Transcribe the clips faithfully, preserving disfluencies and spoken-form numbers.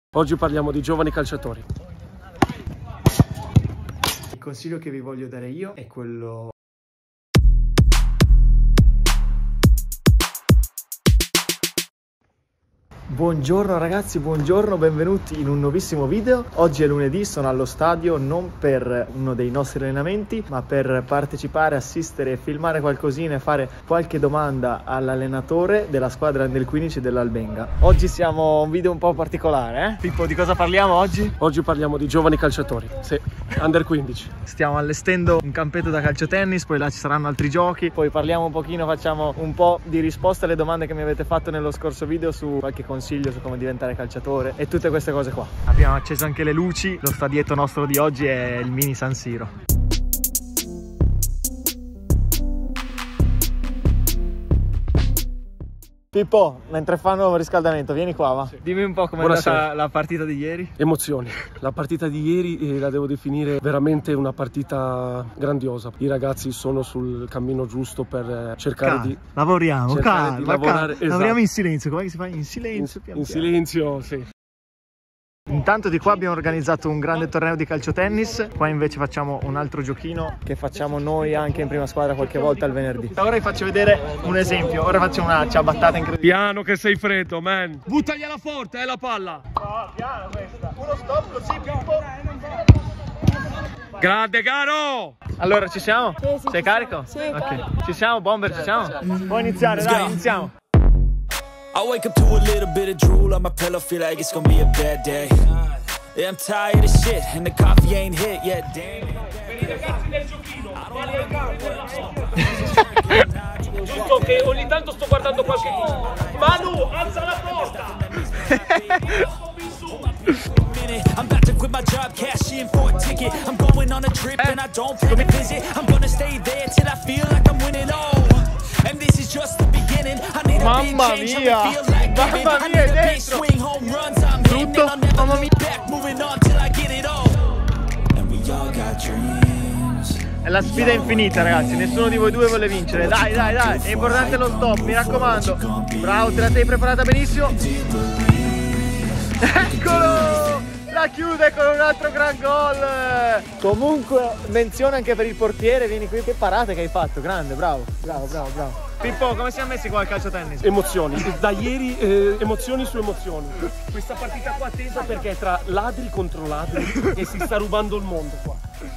Oggi parliamo di giovani calciatori. Il consiglio che vi voglio dare io è quello... Buongiorno ragazzi, buongiorno, benvenuti in un nuovissimo video. Oggi è lunedì, sono allo stadio non per uno dei nostri allenamenti, ma per partecipare, assistere e filmare qualcosina e fare qualche domanda all'allenatore della squadra del quindici dell'Albenga. Oggi siamo un video un po' particolare, eh? Pippo, di cosa parliamo oggi? Oggi parliamo di giovani calciatori, sì, under quindici. Stiamo allestendo un campetto da calcio tennis, poi là ci saranno altri giochi, poi parliamo un pochino, facciamo un po' di risposta alle domande che mi avete fatto nello scorso video su qualche consiglio su come diventare calciatore e tutte queste cose qua. Abbiamo acceso anche le luci, lo stadietto nostro di oggi è il mini San Siro. Pippo, mentre fanno il riscaldamento, vieni qua, va. Sì. Dimmi un po' com'è andata la partita di ieri. Emozioni. La partita di ieri eh, la devo definire veramente una partita grandiosa. I ragazzi sono sul cammino giusto per eh, cercare Cal di lavoriamo, cercare calma, di lavorare. Calma. Esatto. Lavoriamo in silenzio, come si fa? In silenzio, in, piano in piano. silenzio, sì. Intanto di qua abbiamo organizzato un grande torneo di calcio tennis, qua invece facciamo un altro giochino che facciamo noi anche in prima squadra qualche volta il venerdì. Ora vi faccio vedere un esempio, ora faccio una ciabattata incredibile. Piano che sei freddo, man. Buttagliela forte, è eh, la palla. No, piano questa. Uno stop così, Pippo. Grande Garo! Allora ci siamo? Sì, sì, sei ci carico? Sì, ok. carico. Ci siamo, Bomber, ci siamo? Puoi iniziare, dai, iniziamo. I wake up to a little bit of drool on my pillow, feel like it's gonna be a bad day. Yeah, I'm tired of shit and the coffee ain't hit yet. Damn. Giusto che ogni tanto sto guardando qualche cosa. Manu, alza la porta! I'm about to quit my job, cash in for a ticket. I'm going on a trip and I don't plan to visit. I'm gonna stay there till I feel like I'm winning all. And this is just the beginning. I need a big change. I feel like giving. I need a big swing, home runs. I'm hitting it. I'll never look back. Moving on till I get it all. And we all got dreams. È la sfida infinita ragazzi, nessuno di voi due vuole vincere. Dai, dai, dai, è importante lo stop, mi raccomando. Bravo, te la sei preparata benissimo. Eccolo! La chiude con un altro gran gol. Comunque menzione anche per il portiere, vieni qui, che parate che hai fatto, grande, bravo, bravo, bravo, bravo. Pippo, come siamo messi qua al calcio tennis? Emozioni, da ieri eh, emozioni su emozioni. Questa partita qua tesa perché è tra ladri contro ladri e si sta rubando il mondo qua.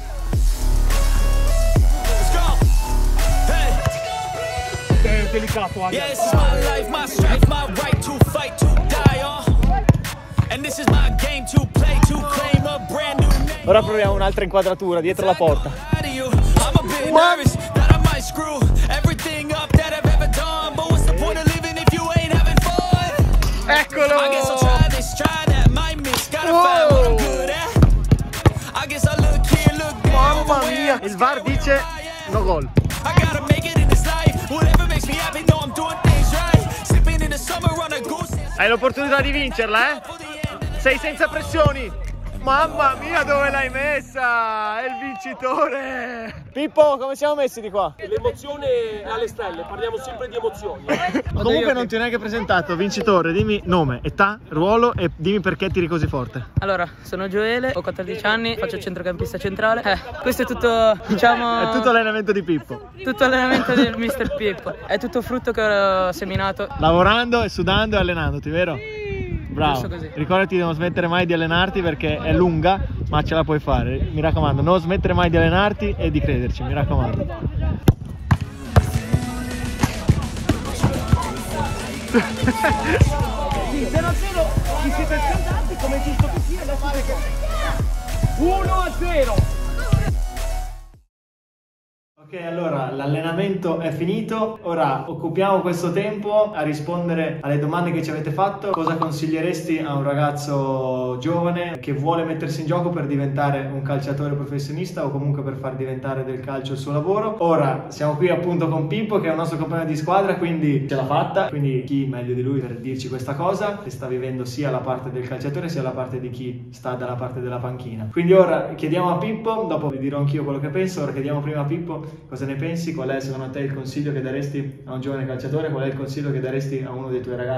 È delicato anche. Yeah, this is my life, my strife, my right to fight, to die on. And this is my game to play, to claim a brand new name. Ora proviamo un'altra inquadratura dietro la porta. Eccolo! Wow. Mamma mia! Il V A R dice no gol. Hai l'opportunità di vincerla, eh? Sei senza pressioni. Mamma mia, dove l'hai messa? È il vincitore. Pippo, come siamo messi di qua? L'emozione alle stelle, parliamo sempre di emozioni. Comunque non ti ho neanche presentato, vincitore, dimmi nome, età, ruolo e dimmi perché tiri così forte. Allora, sono Gioele, ho quattordici anni, faccio centrocampista centrale. Eh, questo è tutto, diciamo... È tutto allenamento di Pippo. Tutto allenamento del mister Pippo. È tutto frutto che ho seminato. Lavorando e sudando e allenandoti, vero? Bravo, così. Ricordati di non smettere mai di allenarti perché è lunga ma ce la puoi fare, mi raccomando, non smettere mai di allenarti e di crederci, mi raccomando. Sì, zero a zero, vi siete scaldati come giusto che sia, adesso uno a zero. Ok, allora l'allenamento è finito, ora occupiamo questo tempo a rispondere alle domande che ci avete fatto. Cosa consiglieresti a un ragazzo giovane che vuole mettersi in gioco per diventare un calciatore professionista o comunque per far diventare del calcio il suo lavoro? Ora siamo qui appunto con Pippo che è un nostro compagno di squadra, quindi ce l'ha fatta, quindi chi meglio di lui per dirci questa cosa, che sta vivendo sia la parte del calciatore sia la parte di chi sta dalla parte della panchina. Quindi ora chiediamo a Pippo, dopo vi dirò anch'io quello che penso, ora chiediamo prima a Pippo cosa ne pensi, qual è secondo te il consiglio che daresti a un giovane calciatore, qual è il consiglio che daresti a uno dei tuoi ragazzi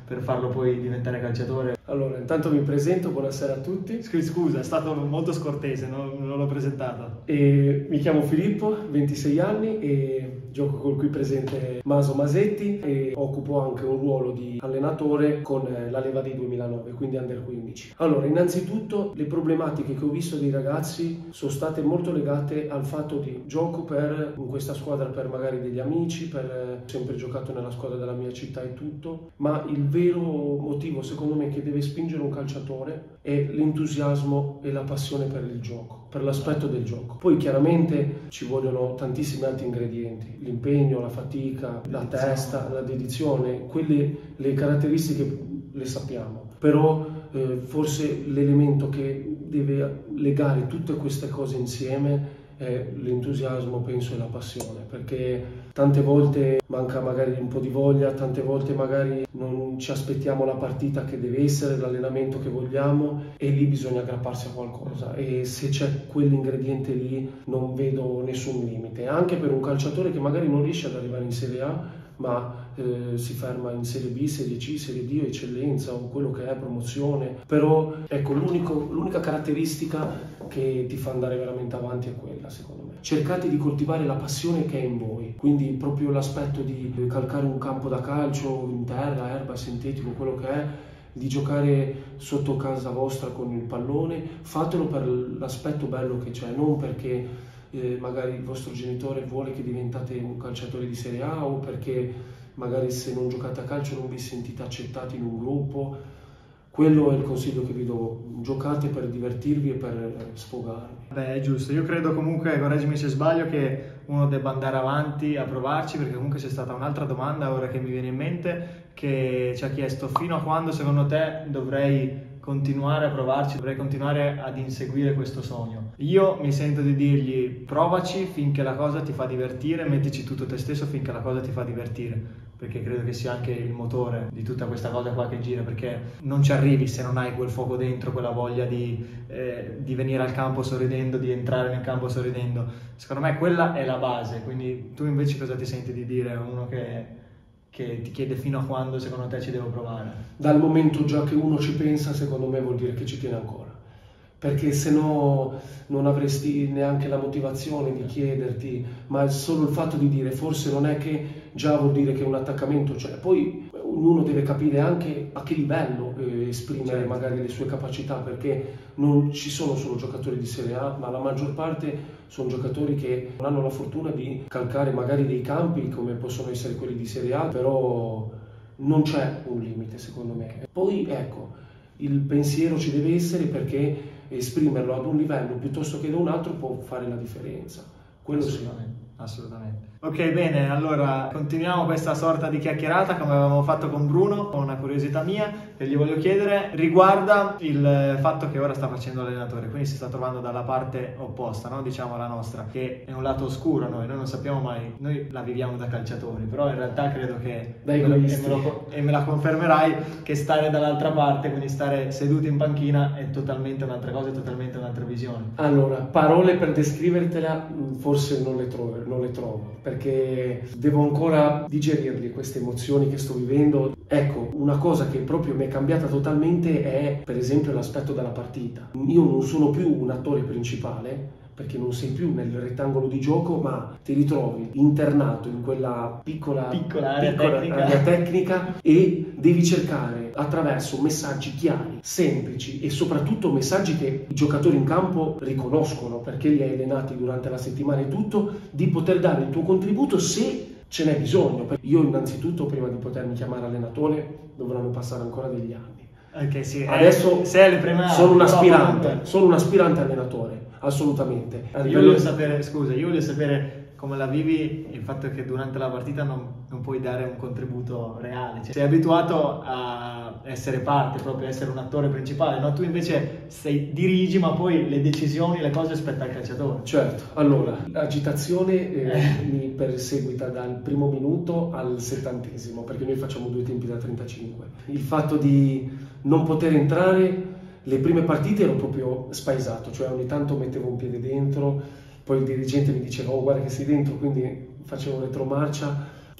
per farlo poi diventare calciatore? Allora, intanto mi presento, buonasera a tutti. Scusa, è stato molto scortese, non, non l'ho presentato. E mi chiamo Filippo, ventisei anni e gioco col qui presente Maso Masetti e occupo anche un ruolo di allenatore con la leva dei duemilanove, quindi under quindici. Allora, innanzitutto le problematiche che ho visto dei ragazzi sono state molto legate al fatto di gioco per in questa squadra per magari degli amici, per sempre giocato nella squadra della mia città e tutto, ma il vero motivo secondo me che deve spingere un calciatore è l'entusiasmo e la passione per il gioco, per l'aspetto del gioco. Poi chiaramente ci vogliono tantissimi altri ingredienti, l'impegno, la fatica, la testa, la dedizione, quelle le caratteristiche le sappiamo, però eh, forse l'elemento che deve legare tutte queste cose insieme è l'entusiasmo, penso, e la passione, perché tante volte manca magari un po' di voglia, tante volte magari non ci aspettiamo la partita che deve essere, l'allenamento che vogliamo, e lì bisogna aggrapparsi a qualcosa, e se c'è quell'ingrediente lì non vedo nessun limite, anche per un calciatore che magari non riesce ad arrivare in Serie A ma eh, si ferma in Serie B, Serie C, Serie D, eccellenza o quello che è, promozione. Però ecco, l'unica caratteristica che ti fa andare veramente avanti è quella, secondo me. Cercate di coltivare la passione che è in voi, quindi proprio l'aspetto di calcare un campo da calcio in terra, erba, sintetico, quello che è, di giocare sotto casa vostra con il pallone, fatelo per l'aspetto bello che c'è, non perché Eh, magari il vostro genitore vuole che diventate un calciatore di Serie A o perché magari se non giocate a calcio non vi sentite accettati in un gruppo. Quello è il consiglio che vi do, giocate per divertirvi e per sfogarvi. Beh, è giusto, io credo comunque, correggimi se sbaglio, che uno debba andare avanti a provarci, perché comunque c'è stata un'altra domanda ora che mi viene in mente, che ci ha chiesto: fino a quando secondo te dovrei continuare a provarci, dovrei continuare ad inseguire questo sogno? Io mi sento di dirgli: provaci finché la cosa ti fa divertire, mettici tutto te stesso finché la cosa ti fa divertire, perché credo che sia anche il motore di tutta questa cosa qua che gira, perché non ci arrivi se non hai quel fuoco dentro, quella voglia di, eh, di venire al campo sorridendo, di entrare nel campo sorridendo. Secondo me quella è la base, quindi tu invece cosa ti senti di dire a uno che che ti chiede fino a quando secondo te ci devo provare? Dal momento già che uno ci pensa, secondo me vuol dire che ci tiene ancora, perché se no non avresti neanche la motivazione di chiederti, ma solo il fatto di dire forse non è che già vuol dire che un attaccamento c'è. Poi ognuno deve capire anche a che livello eh, esprimere certo. magari le sue capacità, perché non ci sono solo giocatori di Serie A, ma la maggior parte sono giocatori che non hanno la fortuna di calcare magari dei campi come possono essere quelli di Serie A, però non c'è un limite secondo me. Poi ecco, il pensiero ci deve essere, perché esprimerlo ad un livello piuttosto che da un altro può fare la differenza. Quello assolutamente, sì. Assolutamente. Ok, bene, allora continuiamo questa sorta di chiacchierata come avevamo fatto con Bruno, con una curiosità mia che gli voglio chiedere, riguarda il fatto che ora sta facendo l'allenatore, quindi si sta trovando dalla parte opposta, no? Diciamo la nostra, che è un lato oscuro, noi, noi non sappiamo mai, noi la viviamo da calciatori, però in realtà credo che, e me, lo, e me la confermerai, che stare dall'altra parte, quindi stare seduti in panchina, è totalmente un'altra cosa, è totalmente un'altra visione. Allora, parole per descrivertela forse non le trovo, non le trovo perché devo ancora digerirli queste emozioni che sto vivendo. Ecco, una cosa che proprio mi è cambiata totalmente è per esempio l'aspetto della partita. Io non sono più un attore principale, perché non sei più nel rettangolo di gioco, ma ti ritrovi internato in quella piccola, piccola, area, piccola tecnica. area tecnica e devi cercare attraverso messaggi chiari, semplici e soprattutto messaggi che i giocatori in campo riconoscono perché li hai allenati durante la settimana e tutto, di poter dare il tuo contributo se ce n'è bisogno. Io innanzitutto, prima di potermi chiamare allenatore, dovranno passare ancora degli anni. Okay, sì, adesso eh, sei alle prime sono un aspirante, sono un aspirante allenatore, assolutamente. Io voglio sapere, scusa, io voglio sapere come la vivi il fatto che durante la partita non, non puoi dare un contributo reale, cioè, sei abituato a essere parte, proprio a essere un attore principale, no? Tu invece sei, dirigi, ma poi le decisioni, le cose spetta al calciatore. Certo, allora l'agitazione eh, mi perseguita dal primo minuto al settantesimo, perché noi facciamo due tempi da trentacinque. Il fatto di non poter entrare, le prime partite ero proprio spaesato, cioè ogni tanto mettevo un piede dentro, poi il dirigente mi diceva oh guarda che sei dentro, quindi facevo retromarcia.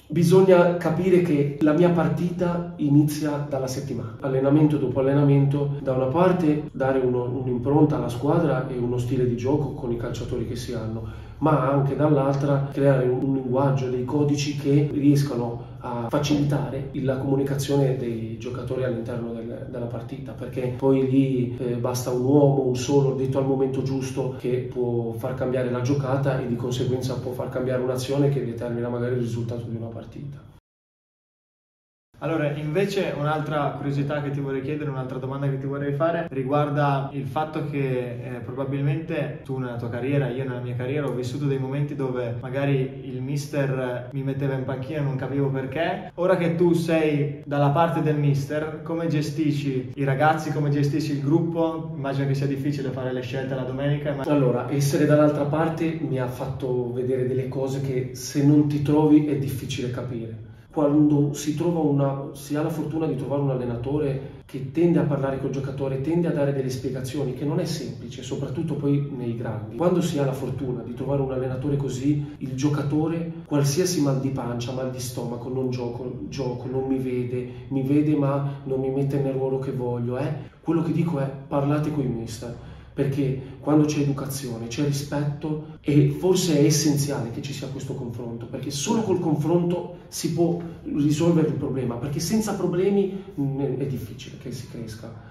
Bisogna capire che la mia partita inizia dalla settimana, allenamento dopo allenamento, da una parte dare un'impronta alla squadra e uno stile di gioco con i calciatori che si hanno, ma anche dall'altra creare un, un linguaggio, dei codici che riescano a facilitare la comunicazione dei giocatori all'interno del, della partita, perché poi lì eh, basta un uomo, un solo, detto al momento giusto, che può far cambiare la giocata e di conseguenza può far cambiare un'azione che determina magari il risultato di una partita. Allora, invece un'altra curiosità che ti vorrei chiedere, un'altra domanda che ti vorrei fare riguarda il fatto che eh, probabilmente tu nella tua carriera, io nella mia carriera ho vissuto dei momenti dove magari il mister mi metteva in panchina e non capivo perché. Ora che tu sei dalla parte del mister, come gestisci i ragazzi, come gestisci il gruppo? Immagino che sia difficile fare le scelte la domenica. Ma... Allora, essere dall'altra parte mi ha fatto vedere delle cose che se non ti trovi è difficile capire. Quando si, trova una, si ha la fortuna di trovare un allenatore che tende a parlare col giocatore, tende a dare delle spiegazioni, che non è semplice, soprattutto poi nei grandi. Quando si ha la fortuna di trovare un allenatore così, il giocatore, qualsiasi mal di pancia, mal di stomaco, non gioco, gioco, non mi vede, mi vede ma non mi mette nel ruolo che voglio, eh? Quello che dico è: parlate con il mister. Perché quando c'è educazione, c'è rispetto e forse è essenziale che ci sia questo confronto, perché solo col confronto si può risolvere il problema, perché senza problemi è difficile che si cresca.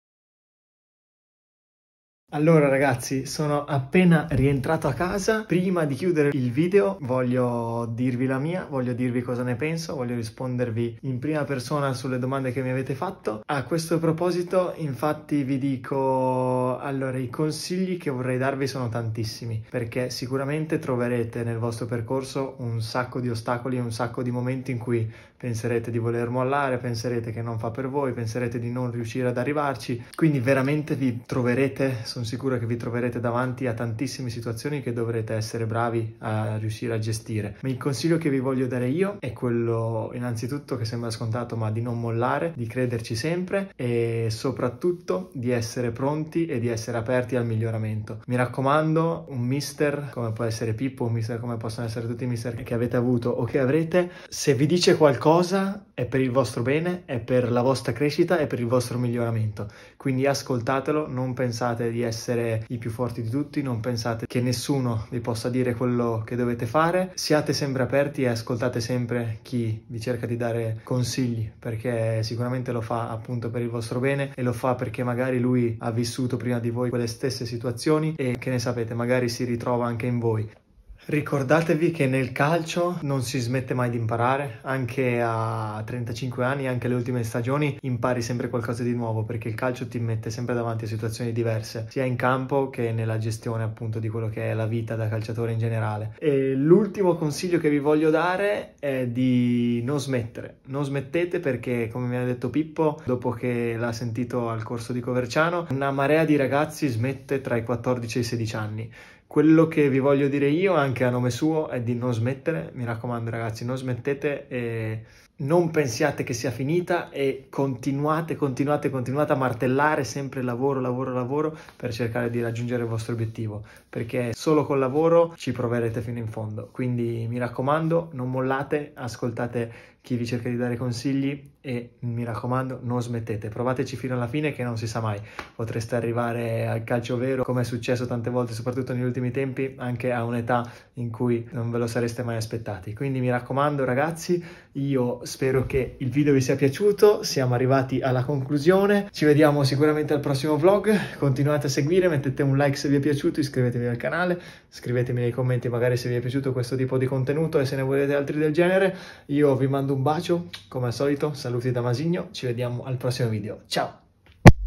Allora ragazzi, sono appena rientrato a casa. Prima di chiudere il video voglio dirvi la mia, voglio dirvi cosa ne penso, voglio rispondervi in prima persona sulle domande che mi avete fatto. A questo proposito infatti vi dico, allora, i consigli che vorrei darvi sono tantissimi, perché sicuramente troverete nel vostro percorso un sacco di ostacoli, un sacco di momenti in cui penserete di voler mollare, penserete che non fa per voi, penserete di non riuscire ad arrivarci, quindi veramente vi troverete, sono sicuro che vi troverete davanti a tantissime situazioni che dovrete essere bravi a riuscire a gestire. Ma il consiglio che vi voglio dare io è quello, innanzitutto, che sembra scontato, ma di non mollare, di crederci sempre e soprattutto di essere pronti e di essere aperti al miglioramento. Mi raccomando, un mister come può essere Pippo, un mister come possono essere tutti i mister che avete avuto o che avrete, se vi dice qualcosa è per il vostro bene, è per la vostra crescita, è per il vostro miglioramento. Quindi ascoltatelo, non pensate di essere i più forti di tutti, non pensate che nessuno vi possa dire quello che dovete fare, siate sempre aperti e ascoltate sempre chi vi cerca di dare consigli, perché sicuramente lo fa appunto per il vostro bene e lo fa perché magari lui ha vissuto prima di voi quelle stesse situazioni e, che ne sapete, magari si ritrova anche in voi. Ricordatevi che nel calcio non si smette mai di imparare, anche a trentacinque anni, anche alle ultime stagioni impari sempre qualcosa di nuovo, perché il calcio ti mette sempre davanti a situazioni diverse, sia in campo che nella gestione appunto di quello che è la vita da calciatore in generale. E l'ultimo consiglio che vi voglio dare è di non smettere, non smettete, perché come mi ha detto Pippo, dopo che l'ha sentito al corso di Coverciano, una marea di ragazzi smette tra i quattordici e i sedici anni. Quello che vi voglio dire io, anche a nome suo, è di non smettere. Mi raccomando ragazzi, non smettete e non pensiate che sia finita e continuate, continuate, continuate a martellare sempre lavoro, lavoro, lavoro per cercare di raggiungere il vostro obiettivo, perché solo col lavoro ci proverete fino in fondo. Quindi mi raccomando, non mollate, ascoltate chi vi cerca di dare consigli e mi raccomando non smettete, provateci fino alla fine che non si sa mai, potreste arrivare al calcio vero, come è successo tante volte soprattutto negli ultimi tempi, anche a un'età in cui non ve lo sareste mai aspettati. Quindi mi raccomando ragazzi, io spero che il video vi sia piaciuto, siamo arrivati alla conclusione, ci vediamo sicuramente al prossimo vlog, continuate a seguire, mettete un like se vi è piaciuto, iscrivetevi al canale, scrivetemi nei commenti magari se vi è piaciuto questo tipo di contenuto e se ne volete altri del genere. Io vi mando un bacio, come al solito, saluti da Masigno, ci vediamo al prossimo video, ciao!